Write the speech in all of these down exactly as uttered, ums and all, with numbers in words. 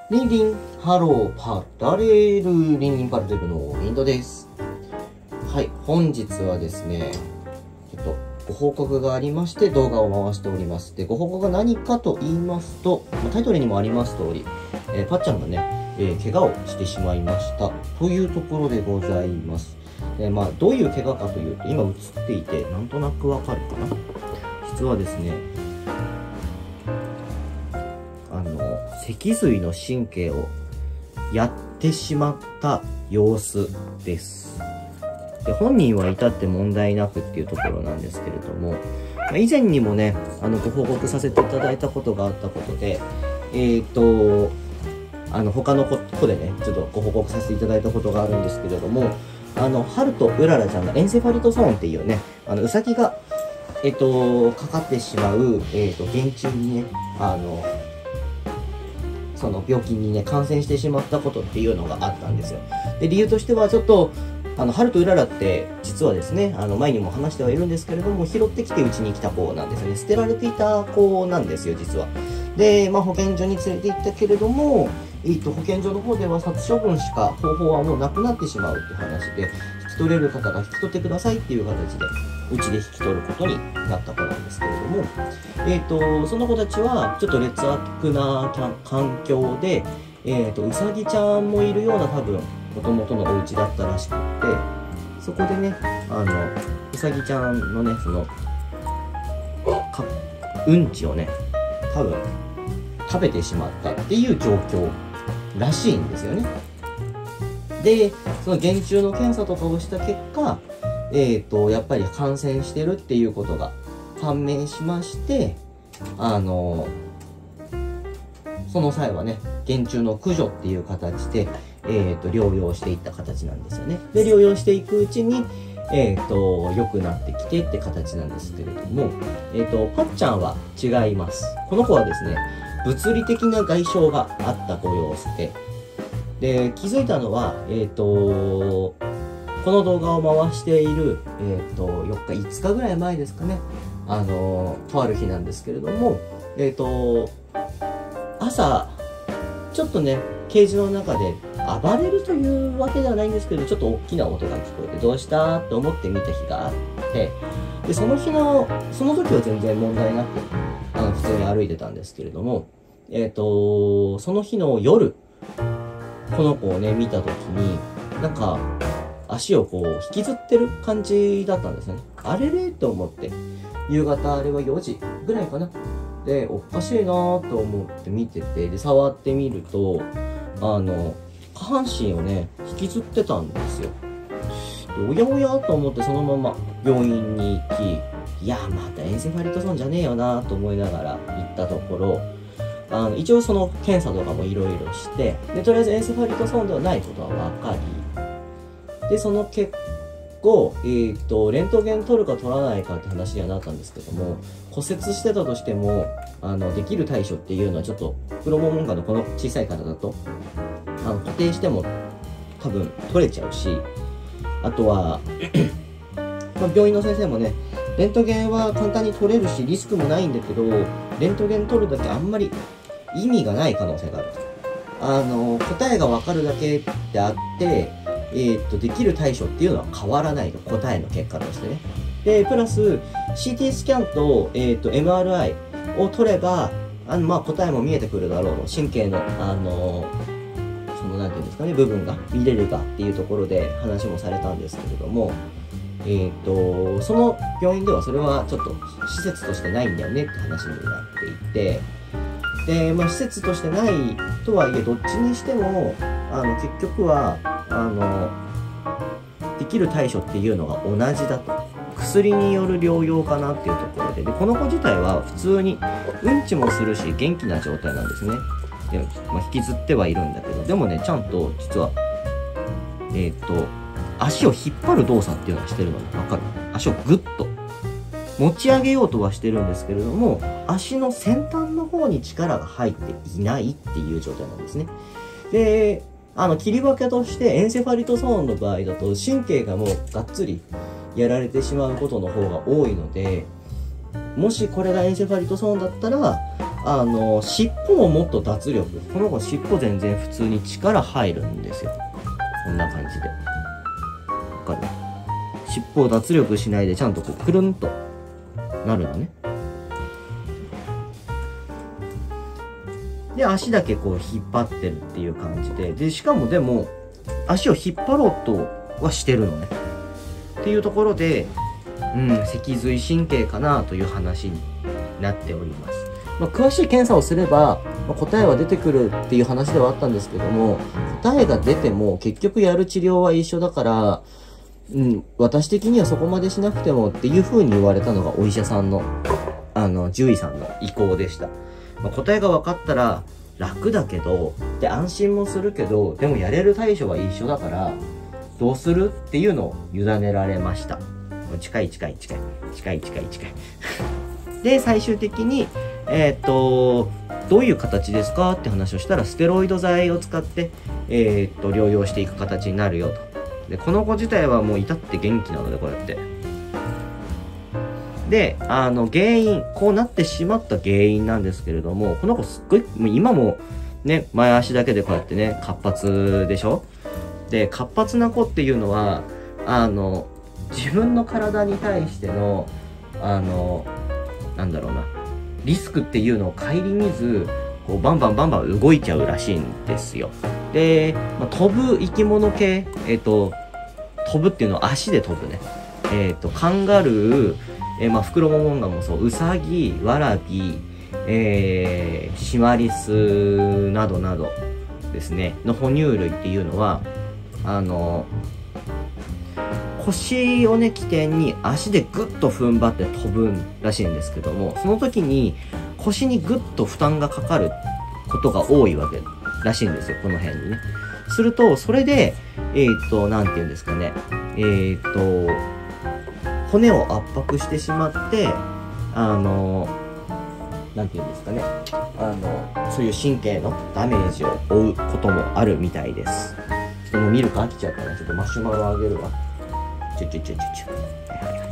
リンリン、ハロー、パラレル、リンリンパラレルのリンドです。はい、本日はですね、ちょっとご報告がありまして動画を回しております。で、ご報告が何かと言いますと、タイトルにもあります通り、えー、パッちゃんがね、えー、怪我をしてしまいましたというところでございます。で、まあ、どういう怪我かというと、今映っていて、なんとなくわかるかな。実はですね、あの、脊髄の神経をやってしまった様子です。で、本人は至って問題なくっていうところなんですけれども、まあ、以前にもね、あの、ご報告させていただいたことがあったことで、えっと、あの、他の子でね、ちょっとご報告させていただいたことがあるんですけれども、あの、ハルとうららちゃんがエンセファリトソーンっていうね、あの、ウサギが、えっと、かかってしまう、えっと、原虫にね、あの、その病気にね、感染してしまったことっていうのがあったんですよ。で、理由としては、ちょっと、あの、ハルとうららって、実はですね、あの、前にも話してはいるんですけれども、拾ってきてうちに来た子なんですよね。捨てられていた子なんですよ、実は。で、まあ、保健所に連れて行ったけれども、えっと、保健所の方では殺処分しか方法はもうなくなってしまうって話で、引き取れる方が引き取ってくださいっていう形で、うちで引き取ることになった子なんですけれども、えっと、その子たちは、ちょっと劣悪な環境で、えっと、うさぎちゃんもいるような多分、もともとのお家だったらしくって、そこでね、あの、うさぎちゃんのね、その、か、うんちをね、多分、食べてしまったっていう状況らしいんですよね。で、その原虫の検査とかをした結果、えっと、やっぱり感染してるっていうことが判明しまして、あの、その際はね、原虫の駆除っていう形で、えっと、療養していった形なんですよね。で、療養していくうちに、えっと、良くなってきてって形なんですけれども、えっと、パッちゃんは違います。この子はですね、物理的な外傷があったご様子で、で、気づいたのは、えっと、この動画を回している、えっと、よっか、いつかぐらい前ですかね。あの、とある日なんですけれども、えっと、朝、ちょっとね、ケージの中で暴れるというわけではないんですけど、ちょっと大きな音が聞こえて、どうしたと思って見た日があって、で、その日の、その時は全然問題なく、あの、普通に歩いてたんですけれども、えっと、その日の夜、この子をね、見た時に、なんか、足をこう、引きずってる感じだったんですよね。あれれと思って、夕方、あれはよじぐらいかな。で、おかしいなぁと思って見てて、で、触ってみると、あの、下半身をね、引きずってたんですよ。で、おやおやと思ってそのまま病院に行き、いや、またエンセファリトソンじゃねえよなと思いながら行ったところ、あの、一応その検査とかもいろいろして、で、とりあえずエンセファリトソンではないことは分かり、で、その結構、えっと、レントゲン取るか取らないかって話にはなったんですけども、骨折してたとしても、あの、できる対処っていうのはちょっと、プロモモンガのこの小さい方だと、あの、固定しても多分取れちゃうし、あとは、まあ、病院の先生もね、レントゲンは簡単に取れるし、リスクもないんだけど、レントゲン取るだけあんまり意味がない可能性がある。あの、答えがわかるだけであって、えー、っと、できる対処っていうのは変わらないと。答えの結果としてね。で、プラス、シーティー スキャンと、えー、っと、エムアールアイ を取れば、あの、まあ、答えも見えてくるだろう。神経の、あの、その、なんていうんですかね、部分が見れるかっていうところで話もされたんですけれども、えっと、その病院ではそれはちょっと施設としてないんだよねって話になっていて、で、まあ、施設としてないとはいえ、どっちにしても、あの、結局は、あの、できる対処っていうのが同じだと。薬による療養かなっていうところで、で、この子自体は普通にうんちもするし、元気な状態なんですね。で、まあ、引きずってはいるんだけど、でもね、ちゃんと、実は、えっと、足を引っ張る動作っていうのがしてるので、わかる？足をグッと持ち上げようとはしてるんですけれども、足の先端の方に力が入っていないっていう状態なんですね。で、あの、切り分けとしてエンセファリトソーンの場合だと神経がもうがっつりやられてしまうことの方が多いので、もしこれがエンセファリトソーンだったら、 あの、尻尾ももっと脱力。この子尻尾全然普通に力入るんですよ。こんな感じで。わかる？尻尾を脱力しないでちゃんとこう、くるんとなるのね。で、足だけこう引っ張ってるっていう感じで。で、しかもでも、足を引っ張ろうとはしてるのね。っていうところで、うん、脊髄神経かなという話になっております。まあ、詳しい検査をすれば、まあ、答えは出てくるっていう話ではあったんですけども、答えが出ても結局やる治療は一緒だから、うん、私的にはそこまでしなくてもっていう風に言われたのがお医者さんの、あの、獣医さんの意向でした。まあ、答えが分かったら楽だけど、で、安心もするけど、でもやれる対処は一緒だから、どうするっていうのを委ねられました。近い近い近い。近い近い近い。で、最終的に、えー、っと、どういう形ですかって話をしたら、ステロイド剤を使って、えー、っと、療養していく形になるよと。で、この子自体はもう至って元気なので、こうやって。で、あの、原因、こうなってしまった原因なんですけれども、この子すっごい、今もね、前足だけでこうやってね、活発でしょ？で、活発な子っていうのは、あの、自分の体に対しての、あの、なんだろうな、リスクっていうのを顧みず、こうバンバンバンバン動いちゃうらしいんですよ。で、まあ、飛ぶ生き物系、えっと、飛ぶっていうのは足で飛ぶね。えっと、カンガルー、えー、まあ、フクロモモンガもそう、ウサギ、ワラビ、えー、シマリスなどなどですね、の哺乳類っていうのは、あの、腰をね起点に足でグッと踏ん張って飛ぶらしいんですけども、その時に腰にグッと負担がかかることが多いわけらしいんですよ、この辺にね。すると、それで、えっと、なんて言うんですかね、えっと、骨を圧迫してしまって、あの、なんて言うんですかね、あの、そういう神経のダメージを負うこともあるみたいです。ちょっともう見るか飽きちゃったな。ちょっとマシュマロあげるわ。ちょちょちょちょちょ。はいはいはい。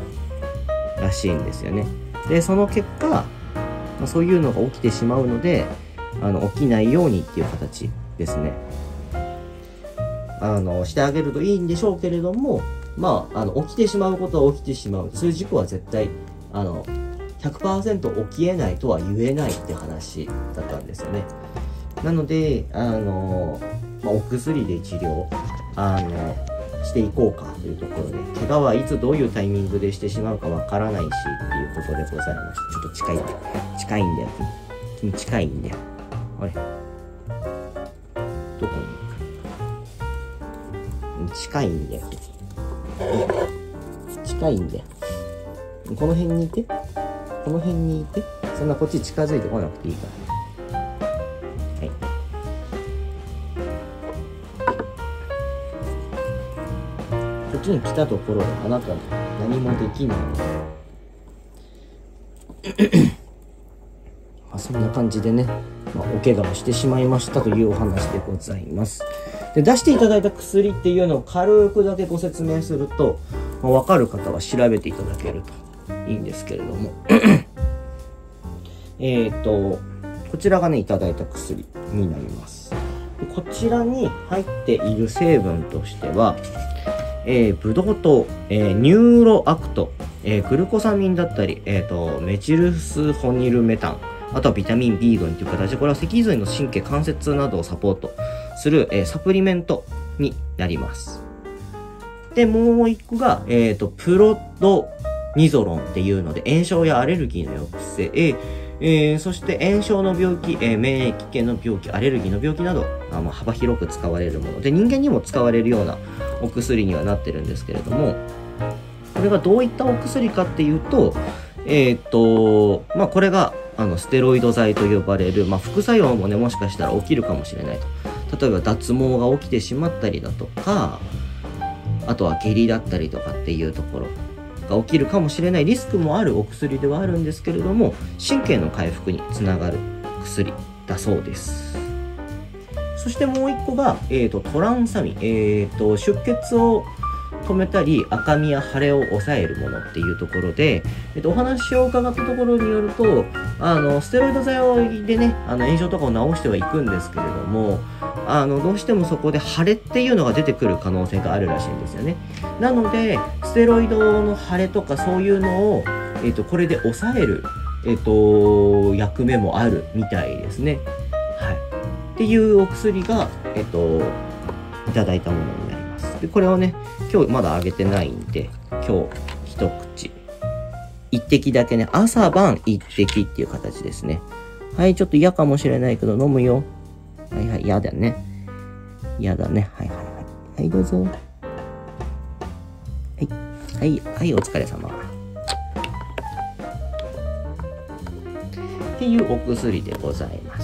らしいんですよね。で、その結果、まあ、そういうのが起きてしまうので、あの、起きないようにっていう形ですね。あの、してあげるといいんでしょうけれども、まあ、あの、起きてしまうことは起きてしまう。そういう事故は絶対、あの、ひゃくパーセント 起きえないとは言えないって話だったんですよね。なので、あの、まあ、お薬で治療、あの、していこうかというところで、怪我はいつどういうタイミングでしてしまうかわからないし、っていうことでございまして、ちょっと近いんだよ。近いんだよ。君近いんだよ。あれ？どこに？近いんだよ。近いんだよ。この辺にいて。この辺にいて。そんなこっち近づいてこなくていいから。はい。こっちに来たところであなた何もできないので。まあそんな感じでね、まあ、お怪我をしてしまいましたというお話でございます。で、出していただいた薬っていうのを軽くだけご説明すると、まあ、分かる方は調べていただけるといいんですけれども。えっと、こちらがね、いただいた薬になります。でこちらに入っている成分としては、えー、ブドウ糖、えー、ニューロアクト、えー、グルコサミンだったり、えーと、メチルスホニルメタン、あとはビタミン ビーぐんという形で、これは脊髄の神経関節痛などをサポートする、えー、サプリメントになります。で、もう一個が、えっと、プロドニゾロンっていうので、炎症やアレルギーの抑制、えー、そして炎症の病気、えー、免疫系の病気、アレルギーの病気など、あまあ、幅広く使われるもので、人間にも使われるようなお薬にはなってるんですけれども、これがどういったお薬かっていうと、えっと、まあ、これが、あの、ステロイド剤と呼ばれる、まあ、副作用もね、もしかしたら起きるかもしれないと。例えば、脱毛が起きてしまったりだとか、あとは下痢だったりとかっていうところが起きるかもしれないリスクもあるお薬ではあるんですけれども、神経の回復につながる薬だそうです。そしてもう一個が、えーと、トランサミン。えーと、出血を止めたり赤みや腫れを抑えるものっていうところで、えっと、お話を伺ったところによると、あのステロイド剤でねあの炎症とかを治してはいくんですけれども、あのどうしてもそこで腫れっていうのが出てくる可能性があるらしいんですよね。なのでステロイドの腫れとかそういうのを、えっと、これで抑える、えっと、役目もあるみたいですね。はい、っていうお薬が、えっと、いただいたものになります。でこれをね今日まだあげてないんで、今日一口一滴だけね、朝晩一滴っていう形ですね。はい、ちょっと嫌かもしれないけど飲むよ。はいはい、嫌だね。嫌だね。はいはいはい。はい、どうぞ。はい。はい、はい、お疲れ様。っていうお薬でございます。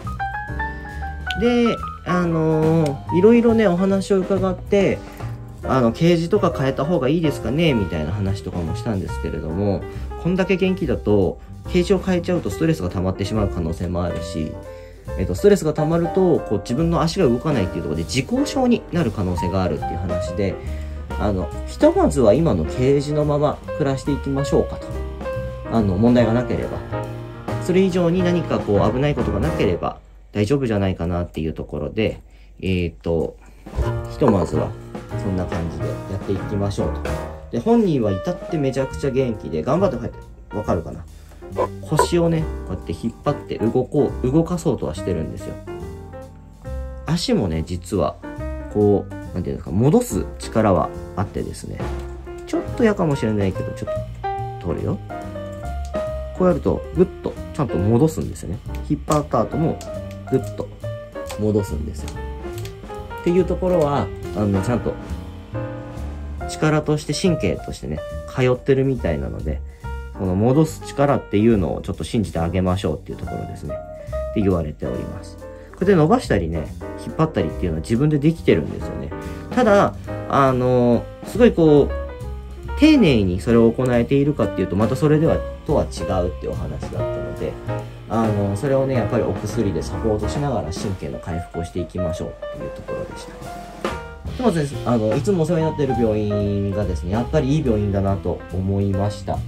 で、あのー、いろいろね、お話を伺って、あの、ケージとか変えた方がいいですかねみたいな話とかもしたんですけれども、こんだけ元気だと、ケージを変えちゃうとストレスが溜まってしまう可能性もあるし、えっと、ストレスが溜まると、こう、自分の足が動かないっていうところで自己症になる可能性があるっていう話で、あの、ひとまずは今のケージのまま暮らしていきましょうかと。あの、問題がなければ。それ以上に何かこう、危ないことがなければ大丈夫じゃないかなっていうところで、えっと、ひとまずはそんな感じでやっていきましょうと。で、本人は至ってめちゃくちゃ元気で、頑張って書いて、わかるかな？腰をね、こうやって引っ張って動こう、動かそうとはしてるんですよ。足もね、実は、こう、なんていうんですか、戻す力はあってですね、ちょっと嫌かもしれないけど、ちょっと取るよ。こうやると、ぐっと、ちゃんと戻すんですよね。引っ張った後も、ぐっと戻すんですよ。っていうところは、あの、ちゃんと、力として神経としてね、通ってるみたいなので、この戻す力っていうのをちょっと信じてあげましょうっていうところですね。って言われております。これで伸ばしたりね、引っ張ったりっていうのは自分でできてるんですよね。ただ、あの、すごいこう、丁寧にそれを行えているかっていうと、またそれでは、とは違うっていうお話だったので、あの、それをね、やっぱりお薬でサポートしながら神経の回復をしていきましょうっていうところでした。でもですね、あの、いつもお世話になっている病院がですね、やっぱりいい病院だなと思いました。うん、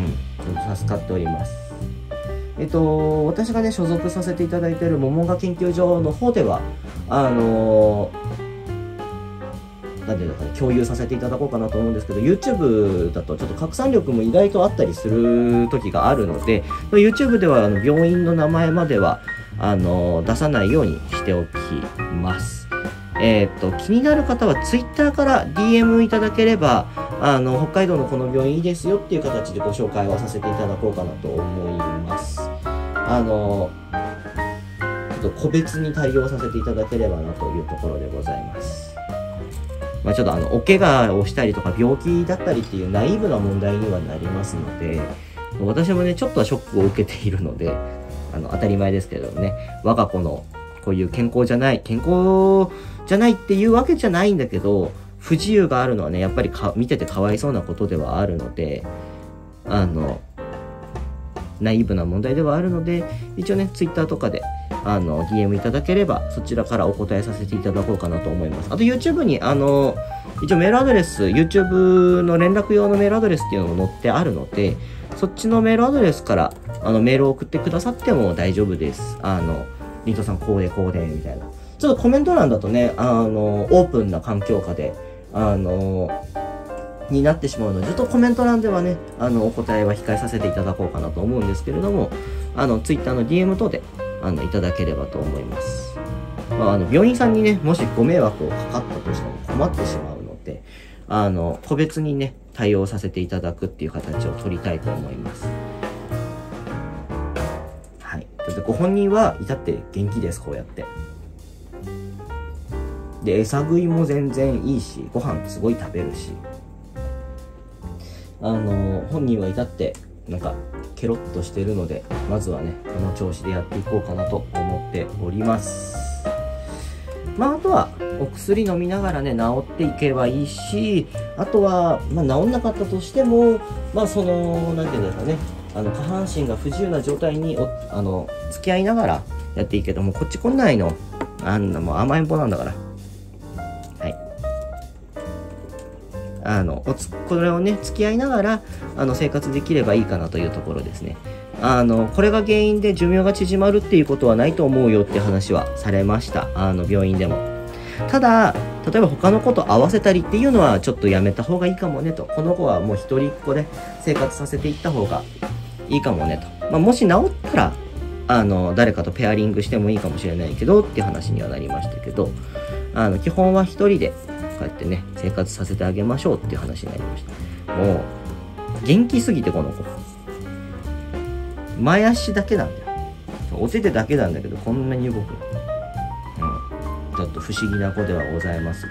ちょっと助かっております。えっと、私がね、所属させていただいている桃ヶ研究所の方では、あのー、なんていうのかな、共有させていただこうかなと思うんですけど、YouTube だとちょっと拡散力も意外とあったりする時があるので、YouTube ではあの病院の名前までは、あのー、出さないようにしておきます。えっと、気になる方は Twitter から ディーエム いただければ、あの、北海道のこの病院いいですよっていう形でご紹介はさせていただこうかなと思います。あの、ちょっと個別に対応させていただければなというところでございます。まあちょっとあの、お怪我をしたりとか病気だったりっていうナイーブな問題にはなりますので、私もね、ちょっとはショックを受けているので、あの、当たり前ですけどね、我が子のこういう健康じゃない、健康じゃないっていうわけじゃないんだけど、不自由があるのはね、やっぱりか見ててかわいそうなことではあるので、あの、ナイーブな問題ではあるので、一応ね、Twitter とかで、あの、ディーエム いただければ、そちらからお答えさせていただこうかなと思います。あと YouTube に、あの、一応メールアドレス、YouTube の連絡用のメールアドレスっていうのも載ってあるので、そっちのメールアドレスから、あの、メールを送ってくださっても大丈夫です。あの、リントさんこうでこうで、みたいな。ちょっとコメント欄だとね、あの、オープンな環境下で、あの、になってしまうので、ずっとコメント欄ではね、あの、お答えは控えさせていただこうかなと思うんですけれども、あの、Twitter の ディーエム 等で、あの、いただければと思います。まあ、あの、病院さんにね、もしご迷惑をかかったとしても困ってしまうので、あの、個別にね、対応させていただくっていう形を取りたいと思います。はい。ちょっとご本人は至って元気です、こうやって。で、餌食いも全然いいし、ご飯すごい食べるし、あの、本人は至って、なんか、ケロッとしてるので、まずはね、この調子でやっていこうかなと思っております。まあ、あとは、お薬飲みながらね、治っていけばいいし、あとは、まあ、治んなかったとしても、まあ、その、なんていうんですかね、あの、下半身が不自由な状態に、おあの、付き合いながらやっていいけども、こっち来ないの。あんな、もう甘えん坊なんだから。はい。 あの、おつ、これをね、付き合いながら、あの、生活できればいいかなというところですね。あの、これが原因で寿命が縮まるっていうことはないと思うよって話はされました。あの、病院でも。ただ、例えば他の子と合わせたりっていうのはちょっとやめた方がいいかもねと。この子はもう一人っ子で生活させていった方がいいかもねと。まあ、もし治ったら、あの、誰かとペアリングしてもいいかもしれないけどっていう話にはなりましたけど、あの、基本は一人でこうやってね、生活させてあげましょうっていう話になりました。もう、元気すぎてこの子。前足だけなんだよ。お手手だけなんだけど、こんなに動く。うん。ちょっと不思議な子ではございますが。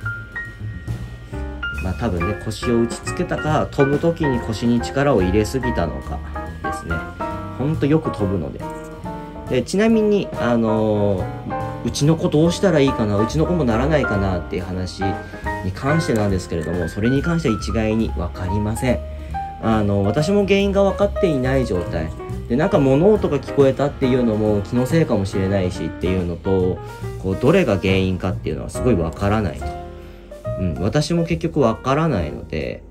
まあ多分ね、腰を打ちつけたか、飛ぶ時に腰に力を入れすぎたのかですね。ほんとよく飛ぶので。で、ちなみに、あのー、うちの子どうしたらいいかな、うちの子もならないかなっていう話に関してなんですけれども、それに関しては一概に分かりません。あの、私も原因が分かっていない状態。で、なんか物音が聞こえたっていうのも気のせいかもしれないしっていうのと、こう、どれが原因かっていうのはすごい分からないと。うん、私も結局分からないので、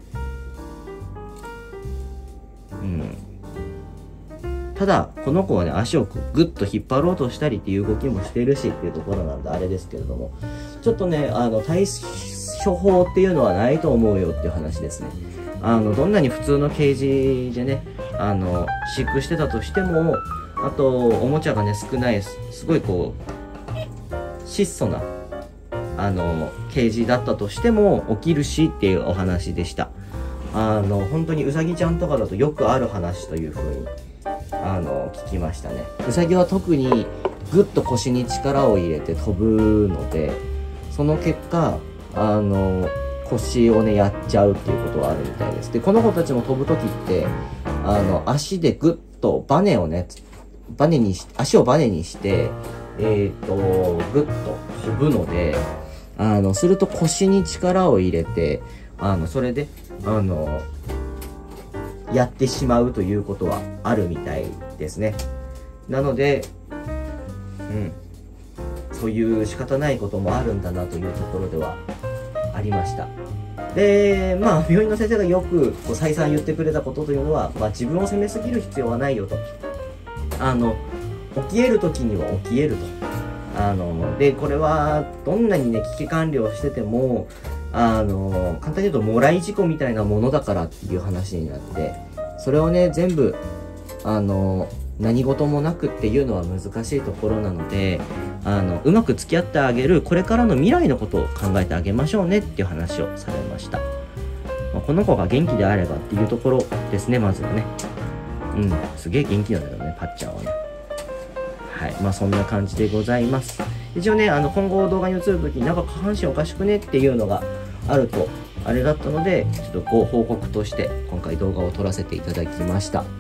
うん。ただ、この子はね、足をグッと引っ張ろうとしたりっていう動きもしてるしっていうところなんであれですけれども、ちょっとね、あの、対処法っていうのはないと思うよっていう話ですね。あの、どんなに普通のケージでね、あの、飼育してたとしても、あと、おもちゃがね、少ない、すごいこう、質素な、あの、ケージだったとしても起きるしっていうお話でした。あの、本当にうさぎちゃんとかだとよくある話という風に、あの、聞きましたね。うさぎは特にぐっと腰に力を入れて飛ぶので、その結果、あの、腰をね、やっちゃうっていうことはあるみたいです。で、この子たちも飛ぶときって、あの、足でぐっとバネをね、バネにし、足をバネにして、えっと、ぐっと飛ぶので、あの、すると腰に力を入れて、あの、それで、あの、やってしまうということはあるみたいですね。なので、うん。そういう仕方ないこともあるんだなというところではありました。で、まあ、病院の先生がよくこう再三言ってくれたことというのは、まあ、自分を責めすぎる必要はないよと。あの、起き得る時には起き得ると。あの、で、これは、どんなにね、危機管理をしてても、あの、簡単に言うと、もらい事故みたいなものだからっていう話になって、それをね、全部、あの、何事もなくっていうのは難しいところなので、あの、うまく付き合ってあげる、これからの未来のことを考えてあげましょうねっていう話をされました。まあ、この子が元気であればっていうところですね、まずはね。うん、すげえ元気なんだよね、パッちゃんはね。はい。まあそんな感じでございます。一応ね、あの、今後動画に映るときになんか下半身おかしくねっていうのがあると、あれだったので、ちょっとご報告として今回動画を撮らせていただきました。うん、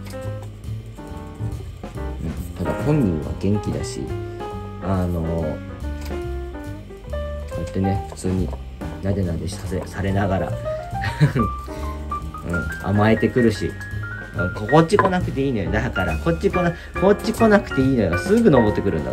ただ本人は元気だし、あの、こうやってね、普通になでなでさせ、されながら、うん、甘えてくるし、こっち来なくていいのよ。だから、こっち来な、こっち来なくていいのよ。すぐ登ってくるんだから。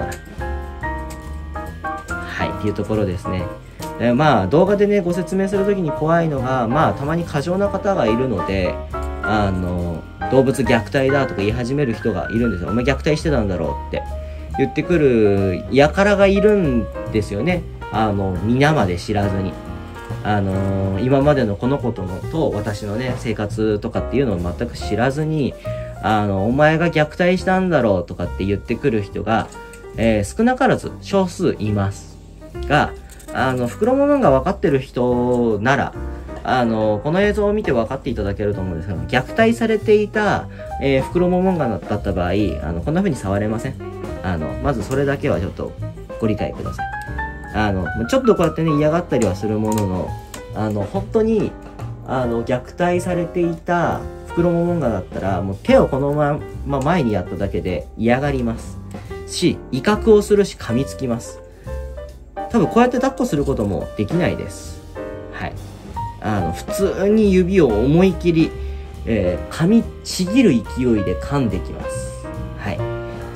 はい、っていうところですね。で、まあ、動画でね、ご説明するときに怖いのが、まあ、たまに過剰な方がいるので、あの、動物虐待だとか言い始める人がいるんですよ。お前虐待してたんだろうって言ってくる輩がいるんですよね。あの、皆まで知らずに。あのー、今までのこの子とのと私のね生活とかっていうのを全く知らずに、あのお前が虐待したんだろうとかって言ってくる人が、えー、少なからず少数いますが、あの袋ももが分かってる人なら、あのこの映像を見て分かっていただけると思うんですけど、虐待されていた、えー、袋ももがだった場合、あのこんな風に触れません。あのまずそれだけはちょっとご理解ください。あの、ちょっとこうやってね、嫌がったりはするものの、あの、本当に、あの、虐待されていた袋ももんがだったら、もう手をこのまま前にやっただけで嫌がります。し、威嚇をするし噛みつきます。多分こうやって抱っこすることもできないです。はい。あの、普通に指を思い切り、えー、噛みちぎる勢いで噛んできます。はい。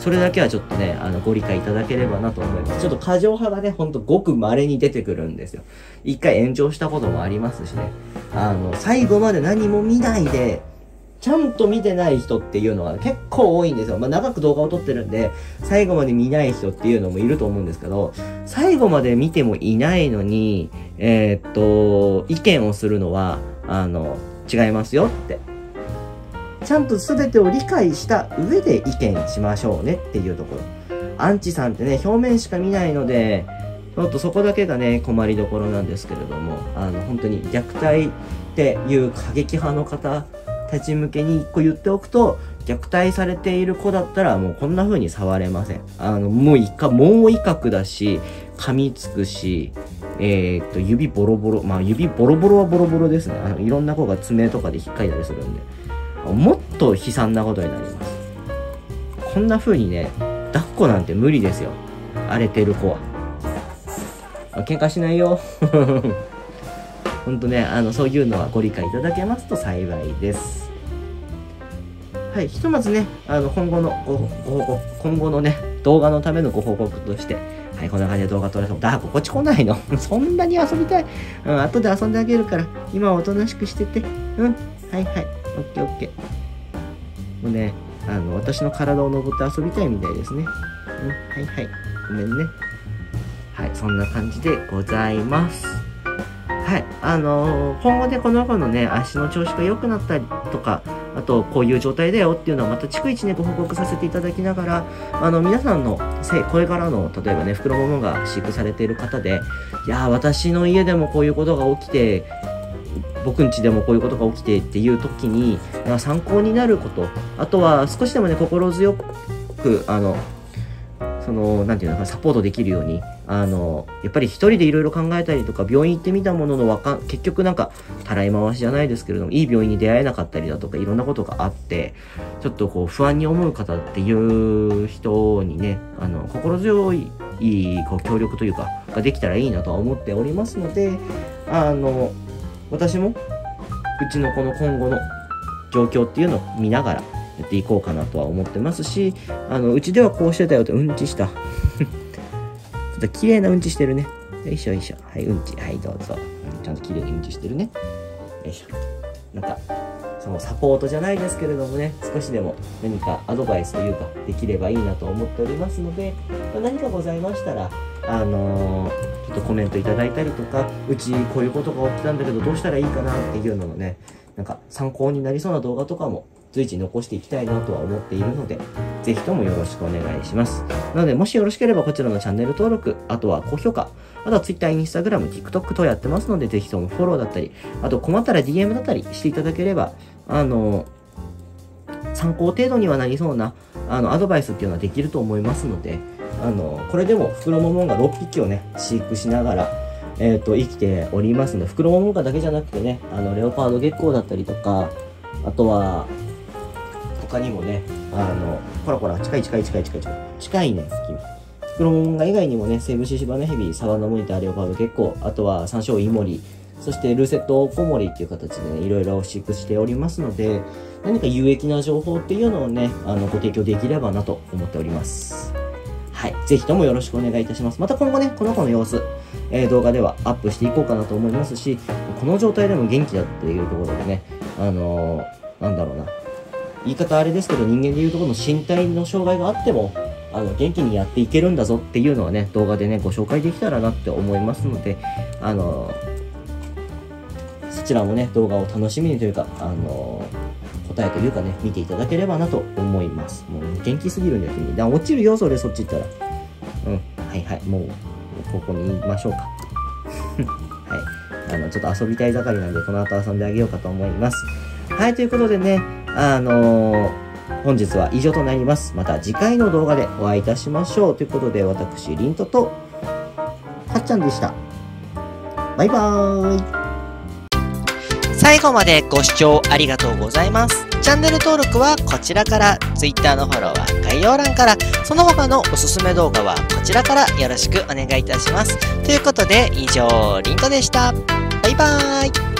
それだけはちょっとね、あの、ご理解いただければなと思います。ちょっと過剰派がね、ほんとごく稀に出てくるんですよ。一回炎上したこともありますしね。あの、最後まで何も見ないで、ちゃんと見てない人っていうのが結構多いんですよ。まあ、長く動画を撮ってるんで、最後まで見ない人っていうのもいると思うんですけど、最後まで見てもいないのに、えー、っと、意見をするのは、あの、違いますよって。ちゃんと全てを理解した上で意見しましょうねっていうところ。アンチさんってね、表面しか見ないので、ちょっとそこだけがね、困りどころなんですけれども、あの、本当に虐待っていう過激派の方、たち向けに一個言っておくと、虐待されている子だったらもうこんな風に触れません。あの、もういか、もう威嚇だし、噛みつくし、えー、っと、指ボロボロ、まあ指ボロボロはボロボロですね。あの、いろんな子が爪とかで引っかいたりするんで、もっと悲惨なことになります。こんな風にね、抱っこなんて無理ですよ。荒れてる子は。あ、喧嘩しないよ。ほんとね、あの、そういうのはご理解いただけますと幸いです。はい、ひとまずね、あの、今後のご、ご報告、今後のね、動画のためのご報告として、はい、こんな感じで動画撮らせても、だ、ここっち来ないのそんなに遊びたい。うん、後で遊んであげるから、今はおとなしくしてて。うん、はいはい、オッケーオッケー。もうね、あの、私の体を登って遊びたいみたいですね。うん、はいはい、ごめんね。はい、そんな感じでございます。はい。あのー、今後でこの子のね、足の調子が良くなったりとか、あと、こういう状態だよっていうのはまた逐一ね、ご報告させていただきながら、あの、皆さんの、これからの、例えばね、袋ももが飼育されている方で、いやー、私の家でもこういうことが起きて、僕ん家でもこういうことが起きてっていう時に、参考になること、あとは少しでもね、心強く、あの、その、なんていうのか、サポートできるように、あの、やっぱり一人でいろいろ考えたりとか、病院行ってみたもののわかん、結局なんか、たらい回しじゃないですけれども、いい病院に出会えなかったりだとか、いろんなことがあって、ちょっとこう、不安に思う方っていう人にね、あの、心強い、こう、協力というか、ができたらいいなとは思っておりますので、あの、私も、うちのこの今後の状況っていうのを見ながら、やっていこうかなとは思ってますし、あの、うちではこうしてたよと、うんちした。ちょっと綺麗なうんちしてるね。よいしょよいしょ。はい、うんち。はい、どうぞ。ちゃんと綺麗にうんちしてるね。よいしょ。なんか、そのサポートじゃないですけれどもね、少しでも何かアドバイスというか、できればいいなと思っておりますので、何かございましたら、あのー、ちょっとコメントいただいたりとか、うちこういうことが起きたんだけど、どうしたらいいかなっていうののね、なんか参考になりそうな動画とかも、随時残していきたいなとは思っているので、ぜひともよろしくお願いします。なので、もしよろしければこちらのチャンネル登録、あとは高評価、あとは Twitter、Instagram、TikTok 等やってますので、ぜひともフォローだったり、あと困ったら ディーエム だったりしていただければ、あの、参考程度にはなりそうな、あの、アドバイスっていうのはできると思いますので、あの、これでも袋ももんがろっぴきをね、飼育しながら、えっと、生きておりますので、袋ももんがだけじゃなくてね、あの、レオパード月光だったりとか、あとは、他にもね、あの、ほらほら、近い近い近い近い近い。近いね、君。袋もんが以外にもね、セイブシシバナヘビ、サバナモニター、レオパード結構、あとは山椒イモリ、そしてルーセットコモリっていう形でね、いろいろ飼育しておりますので、何か有益な情報っていうのをね、あの、ご提供できればなと思っております。はい。ぜひともよろしくお願いいたします。また今後ね、この子の様子、えー、動画ではアップしていこうかなと思いますし、この状態でも元気だっていうところでね、あのー、なんだろうな。言い方あれですけど、人間でいうところの身体の障害があっても、あの、元気にやっていけるんだぞっていうのはね、動画でね、ご紹介できたらなって思いますので、あのー、そちらもね、動画を楽しみにというか、あのー、答えというかね、見ていただければなと思います。もう元気すぎるんだよ、君。だ落ちるよ、それ、そっち行ったら。うん。はいはい。もう、ここに言いましょうか。はい。あの、ちょっと遊びたい盛りなんで、この後遊んであげようかと思います。はい、ということでね、あのー、本日は以上となります。また次回の動画でお会いいたしましょう。ということで、私、リントと、はっちゃんでした。バイバーイ。 最後までご視聴ありがとうございます。チャンネル登録はこちらから、Twitter のフォローは概要欄から、その他のおすすめ動画はこちらからよろしくお願いいたします。ということで、以上、リントでした。バイバーイ。